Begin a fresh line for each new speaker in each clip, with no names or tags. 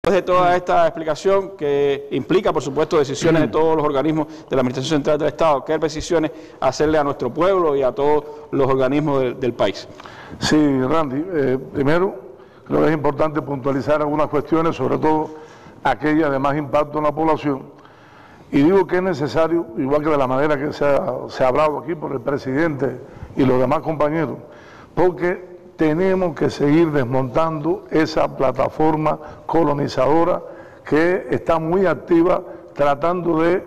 Después de toda esta explicación que implica, por supuesto, decisiones de todos los organismos de la Administración Central del Estado, ¿qué decisiones hacerle a nuestro pueblo y a todos los organismos del país?
Sí, Randy, primero creo que es importante puntualizar algunas cuestiones, sobre todo aquellas de más impacto en la población. Y digo que es necesario, igual que de la manera que se ha hablado aquí por el presidente y los demás compañeros, porque tenemos que seguir desmontando esa plataforma colonizadora que está muy activa tratando de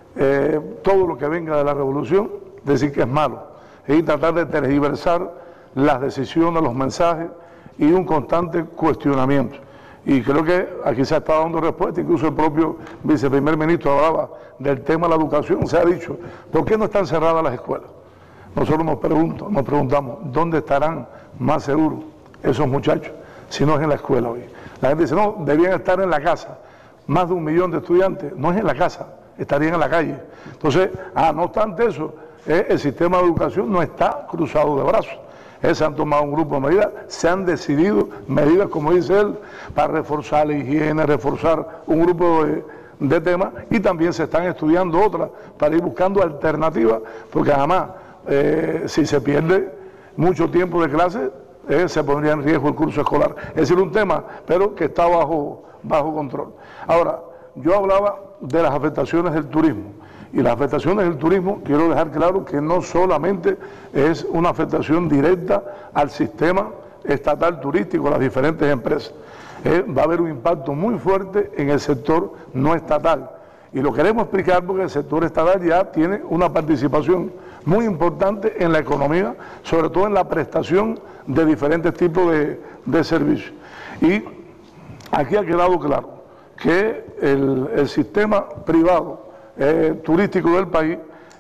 todo lo que venga de la revolución, decir que es malo, y tratar de tergiversar las decisiones, los mensajes y un constante cuestionamiento. Y creo que aquí se ha estado dando respuesta, incluso el propio viceprimer ministro hablaba del tema de la educación, se ha dicho, ¿por qué no están cerradas las escuelas? Nosotros nos preguntamos, ¿dónde estarán más seguros esos muchachos si no es en la escuela hoy? La gente dice, no, debían estar en la casa. Más de 1 millón de estudiantes, no es en la casa, estarían en la calle. Entonces, no obstante eso, el sistema de educación no está cruzado de brazos. Se han tomado un grupo de medidas, se han decidido medidas, como dice él, para reforzar la higiene, reforzar un grupo de temas, y también se están estudiando otras para ir buscando alternativas, porque además, si se pierde mucho tiempo de clase, se pondría en riesgo el curso escolar. Es decir, un tema, pero que está bajo control. Ahora, yo hablaba de las afectaciones del turismo, y las afectaciones del turismo, quiero dejar claro que no solamente es una afectación directa al sistema estatal turístico, a las diferentes empresas. Va a haber un impacto muy fuerte en el sector no estatal. Y lo queremos explicar porque el sector estatal ya tiene una participación muy importante en la economía, sobre todo en la prestación de diferentes tipos de servicios. Y aquí ha quedado claro que el sistema privado turístico del país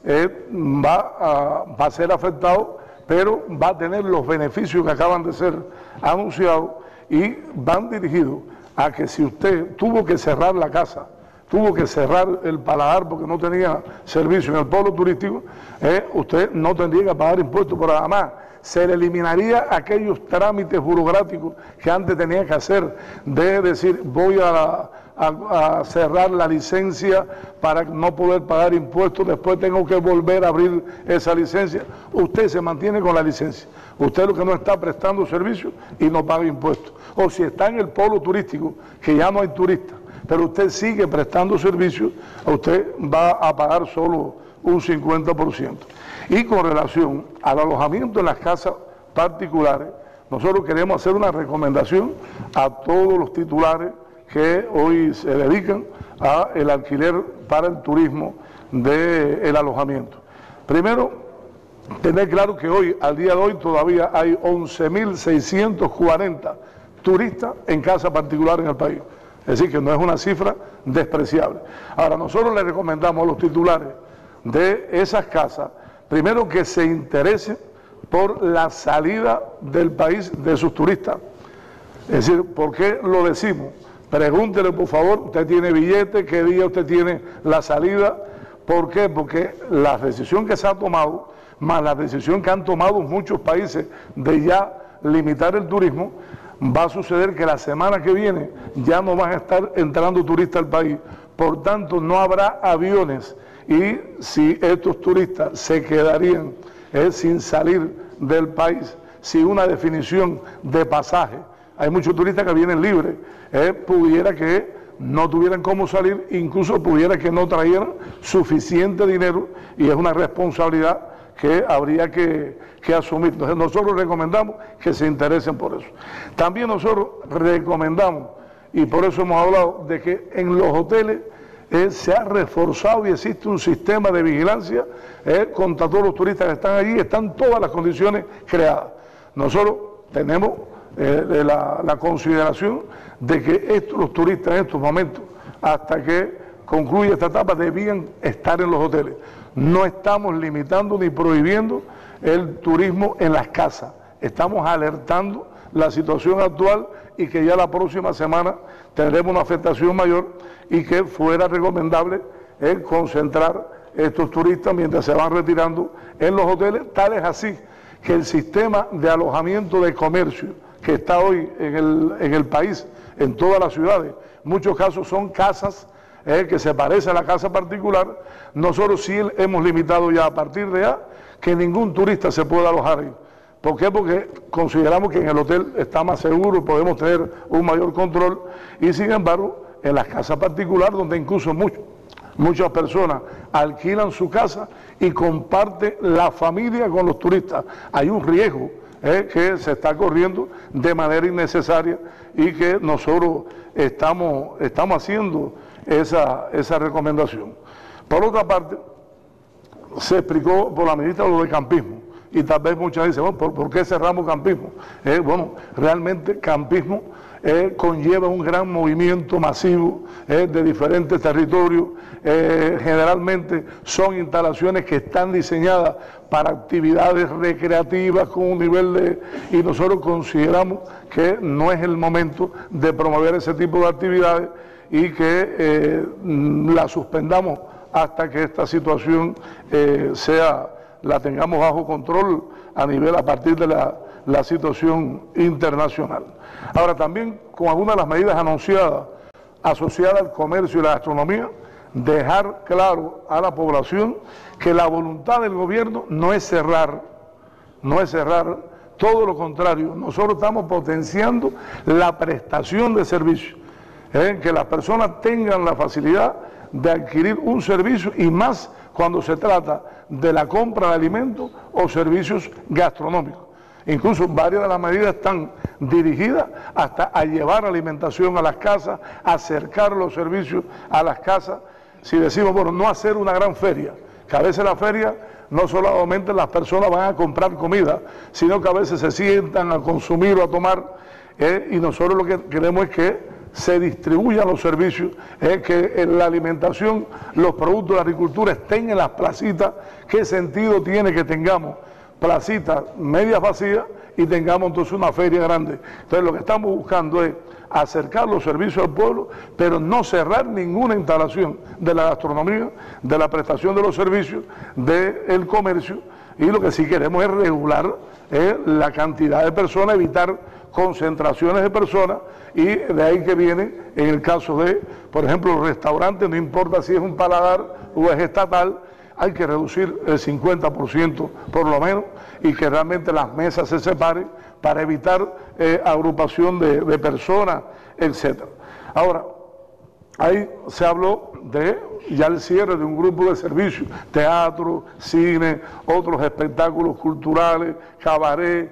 va a ser afectado, pero va a tener los beneficios que acaban de ser anunciados y van dirigidos a que si usted tuvo que cerrar la casa, tuvo que cerrar el paladar porque no tenía servicio en el polo turístico, usted no tendría que pagar impuestos, pero además se le eliminaría aquellos trámites burocráticos que antes tenía que hacer, de decir, voy a cerrar la licencia para no poder pagar impuestos, después tengo que volver a abrir esa licencia. Usted se mantiene con la licencia, usted lo que no está prestando servicio y no paga impuestos. O si está en el polo turístico, que ya no hay turistas, pero usted sigue prestando servicios, usted va a pagar solo un 50%. Y con relación al alojamiento en las casas particulares, nosotros queremos hacer una recomendación a todos los titulares que hoy se dedican al alquiler para el turismo del alojamiento. Primero, tener claro que hoy, al día de hoy, todavía hay 11.640 turistas en casa particular en el país. Es decir, que no es una cifra despreciable. Ahora, nosotros le recomendamos a los titulares de esas casas, primero que se interesen por la salida del país de sus turistas. Es decir, ¿por qué lo decimos? Pregúntele, por favor, usted tiene billete, qué día usted tiene la salida. ¿Por qué? Porque la decisión que se ha tomado, más la decisión que han tomado muchos países de ya limitar el turismo, va a suceder que la semana que viene ya no van a estar entrando turistas al país. Por tanto, no habrá aviones, y si estos turistas se quedarían sin salir del país, sin una definición de pasaje, hay muchos turistas que vienen libres, pudiera que no tuvieran cómo salir, incluso pudiera que no trajeran suficiente dinero, y es una responsabilidad que habría que asumir. Entonces nosotros recomendamos que se interesen por eso. También nosotros recomendamos, y por eso hemos hablado, de que en los hoteles se ha reforzado y existe un sistema de vigilancia contra todos los turistas que están allí, están todas las condiciones creadas. Nosotros tenemos la consideración de que los turistas en estos momentos, hasta que concluya esta etapa, debían estar en los hoteles. No estamos limitando ni prohibiendo el turismo en las casas, estamos alertando la situación actual y que ya la próxima semana tendremos una afectación mayor, y que fuera recomendable concentrar estos turistas mientras se van retirando en los hoteles. Tal es así que el sistema de alojamiento de comercio que está hoy en el país, en todas las ciudades, muchos casos son casas que se parece a la casa particular. Nosotros sí hemos limitado ya a partir de ya que ningún turista se pueda alojar ahí. ¿Por qué? Porque consideramos que en el hotel está más seguro, podemos tener un mayor control, y sin embargo en las casas particulares, donde incluso muchas personas alquilan su casa y comparte la familia con los turistas, hay un riesgo que se está corriendo de manera innecesaria y que nosotros estamos haciendo esa recomendación. Por otra parte, se explicó por la ministra lo de campismo, y tal vez muchas dicen, bueno, ¿por qué cerramos campismo? Bueno, realmente campismo conlleva un gran movimiento masivo de diferentes territorios. Generalmente son instalaciones que están diseñadas para actividades recreativas con un nivel y nosotros consideramos que no es el momento de promover ese tipo de actividades y que la suspendamos hasta que esta situación la tengamos bajo control a partir de la situación internacional. Ahora, también con algunas de las medidas anunciadas asociadas al comercio y la gastronomía, dejar claro a la población que la voluntad del gobierno no es cerrar, todo lo contrario, nosotros estamos potenciando la prestación de servicios, que las personas tengan la facilidad de adquirir un servicio, y más cuando se trata de la compra de alimentos o servicios gastronómicos. Incluso varias de las medidas están dirigidas hasta a llevar alimentación a las casas, acercar los servicios a las casas. Si decimos, bueno, no hacer una gran feria, que a veces la feria no solamente las personas van a comprar comida, sino que a veces se sientan a consumir o a tomar, y nosotros lo que queremos es que se distribuyan los servicios, que en la alimentación, los productos de la agricultura estén en las placitas. ¿Qué sentido tiene que tengamos placitas medias vacías y tengamos entonces una feria grande? Entonces lo que estamos buscando es acercar los servicios al pueblo, pero no cerrar ninguna instalación de la gastronomía, de la prestación de los servicios, del comercio, y lo que sí queremos es regular la cantidad de personas, evitar concentraciones de personas, y de ahí que viene, en el caso de, por ejemplo, los restaurantes, no importa si es un paladar o es estatal, hay que reducir el 50% por lo menos, y que realmente las mesas se separen para evitar agrupación de personas, etc. Ahora, ahí se habló de ya el cierre de un grupo de servicios, teatro, cine, otros espectáculos culturales, cabaret,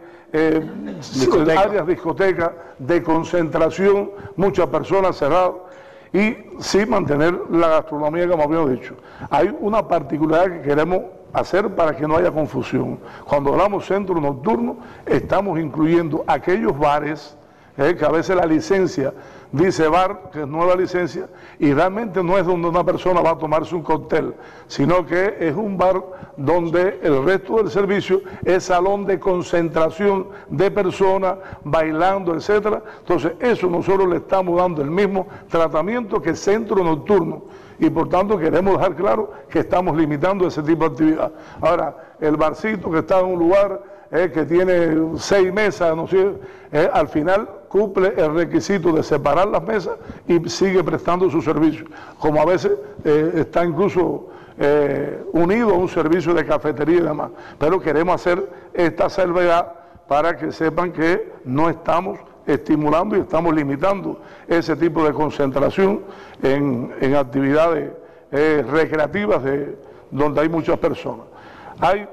áreas discotecas de concentración, muchas personas cerradas, y sí mantener la gastronomía, como habíamos dicho. Hay una particularidad que queremos hacer para que no haya confusión. Cuando hablamos centro nocturno, estamos incluyendo aquellos bares que a veces la licencia dice bar, que es nueva licencia, y realmente no es donde una persona va a tomarse un cóctel, sino que es un bar donde el resto del servicio es salón de concentración de personas, bailando, etcétera. Entonces, eso nosotros le estamos dando el mismo tratamiento que centro nocturno, y por tanto queremos dejar claro que estamos limitando ese tipo de actividad. Ahora, el barcito que está en un lugar que tiene 6 mesas, no sé, al final cumple el requisito de separar las mesas y sigue prestando su servicio, como a veces está incluso unido a un servicio de cafetería y demás. Pero queremos hacer esta salvedad para que sepan que no estamos estimulando y estamos limitando ese tipo de concentración en actividades recreativas donde hay muchas personas. Hay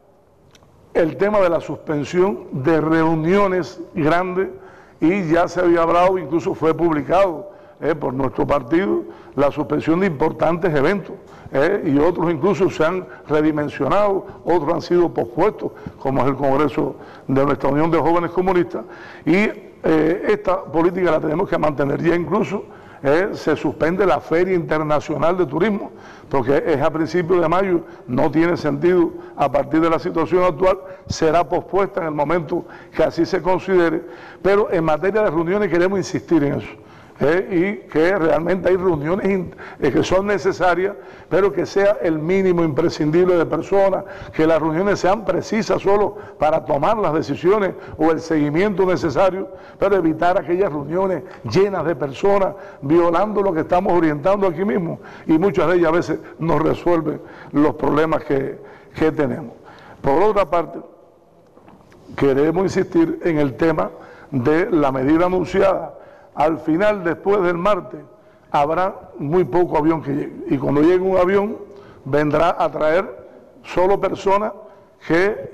el tema de la suspensión de reuniones grandes, y ya se había hablado, incluso fue publicado por nuestro partido, la suspensión de importantes eventos, y otros incluso se han redimensionado, otros han sido pospuestos, como es el Congreso de nuestra Unión de Jóvenes Comunistas, y esta política la tenemos que mantener. Ya incluso se suspende la Feria Internacional de Turismo, porque es a principios de mayo, no tiene sentido a partir de la situación actual, será pospuesta en el momento que así se considere. Pero en materia de reuniones queremos insistir en eso. y que realmente hay reuniones que son necesarias, pero que sea el mínimo imprescindible de personas, que las reuniones sean precisas solo para tomar las decisiones o el seguimiento necesario, pero evitar aquellas reuniones llenas de personas, violando lo que estamos orientando aquí mismo, y muchas de ellas a veces no resuelven los problemas que tenemos. Por otra parte, queremos insistir en el tema de la medida anunciada. Al final, después del martes, habrá muy poco avión que llegue. Y cuando llegue un avión, vendrá a traer solo personas que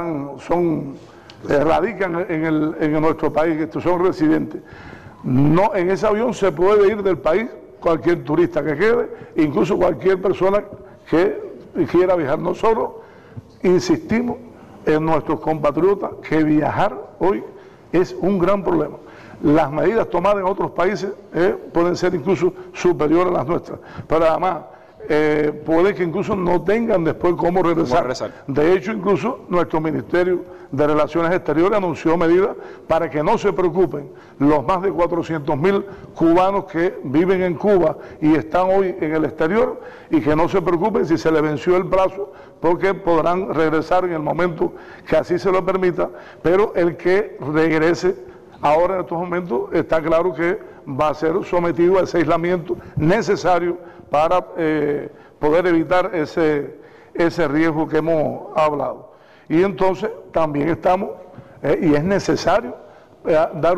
radican en nuestro país, que son residentes. No, en ese avión se puede ir del país cualquier turista que quede, incluso cualquier persona que quiera viajar. Nosotros insistimos en nuestros compatriotas que viajar hoy es un gran problema. Las medidas tomadas en otros países pueden ser incluso superiores a las nuestras, pero además puede que incluso no tengan después cómo regresar. De hecho, incluso nuestro Ministerio de Relaciones Exteriores anunció medidas para que no se preocupen los más de 400.000 cubanos que viven en Cuba y están hoy en el exterior, y que no se preocupen si se les venció el plazo, porque podrán regresar en el momento que así se lo permita, pero el que regrese ahora en estos momentos está claro que va a ser sometido a ese aislamiento necesario para poder evitar ese riesgo que hemos hablado. Y entonces también estamos, y es necesario dar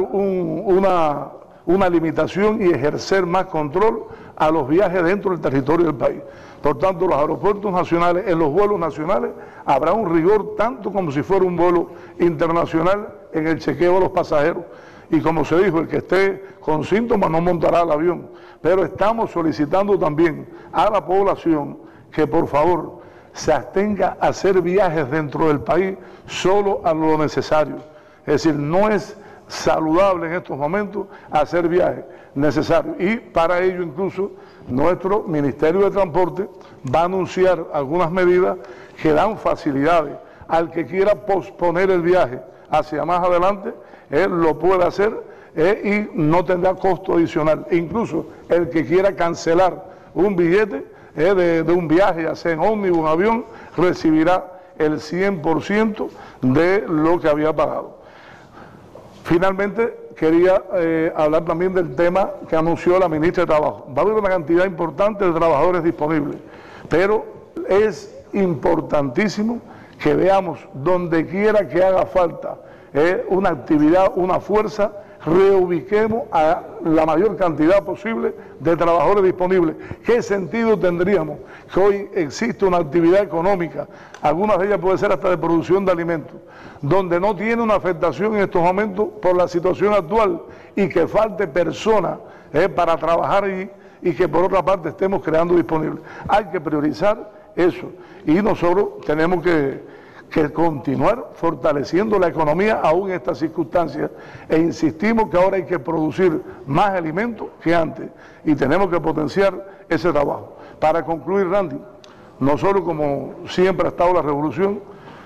una limitación y ejercer más control a los viajes dentro del territorio del país. Por tanto, los aeropuertos nacionales, en los vuelos nacionales, habrá un rigor tanto como si fuera un vuelo internacional en el chequeo de los pasajeros. Y como se dijo, el que esté con síntomas no montará el avión. Pero estamos solicitando también a la población que por favor se abstenga a hacer viajes dentro del país solo a lo necesario. Es decir, no es saludable en estos momentos hacer viajes necesarios. Y para ello incluso nuestro Ministerio de Transporte va a anunciar algunas medidas que dan facilidades al que quiera posponer el viaje hacia más adelante, lo puede hacer y no tendrá costo adicional. Incluso el que quiera cancelar un billete de un viaje, ya sea en ómnibus o en avión, recibirá el 100% de lo que había pagado. Finalmente, quería hablar también del tema que anunció la ministra de Trabajo. Va a haber una cantidad importante de trabajadores disponibles, pero es importantísimo que veamos donde quiera que haga falta una actividad, una fuerza, reubiquemos a la mayor cantidad posible de trabajadores disponibles. ¿Qué sentido tendríamos que hoy existe una actividad económica, algunas de ellas puede ser hasta de producción de alimentos, donde no tiene una afectación en estos momentos por la situación actual, y que falte personas para trabajar allí, y que por otra parte estemos creando disponibles? Hay que priorizar eso, y nosotros tenemos que continuar fortaleciendo la economía aún en estas circunstancias, e insistimos que ahora hay que producir más alimentos que antes y tenemos que potenciar ese trabajo. Para concluir, Randy, nosotros, como siempre ha estado la revolución,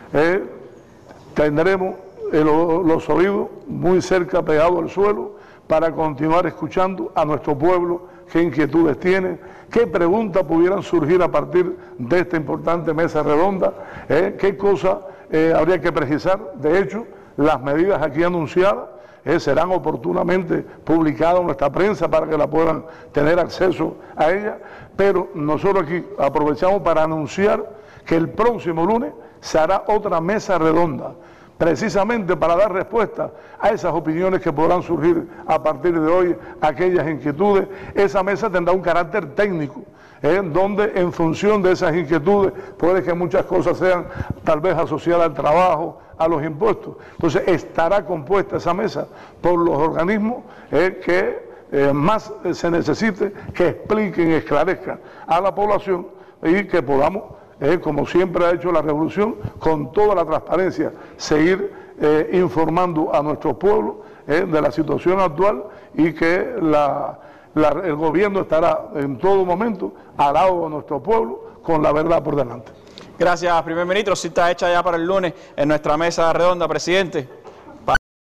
tendremos los oídos muy cerca, pegados al suelo, para continuar escuchando a nuestro pueblo, qué inquietudes tiene, qué preguntas pudieran surgir a partir de esta importante mesa redonda, qué cosas habría que precisar. De hecho, las medidas aquí anunciadas serán oportunamente publicadas en nuestra prensa para que la puedan tener acceso a ellas, pero nosotros aquí aprovechamos para anunciar que el próximo lunes se hará otra mesa redonda, precisamente para dar respuesta a esas opiniones que podrán surgir a partir de hoy, aquellas inquietudes. Esa mesa tendrá un carácter técnico, donde en función de esas inquietudes puede que muchas cosas sean tal vez asociadas al trabajo, a los impuestos. Entonces estará compuesta esa mesa por los organismos que más se necesite, que expliquen, esclarezcan a la población, y que podamos, como siempre ha hecho la revolución, con toda la transparencia, seguir informando a nuestro pueblo de la situación actual, y que el gobierno estará en todo momento al lado de nuestro pueblo con la verdad por delante.
Gracias, primer ministro. Cita hecha ya para el lunes en nuestra mesa redonda, presidente.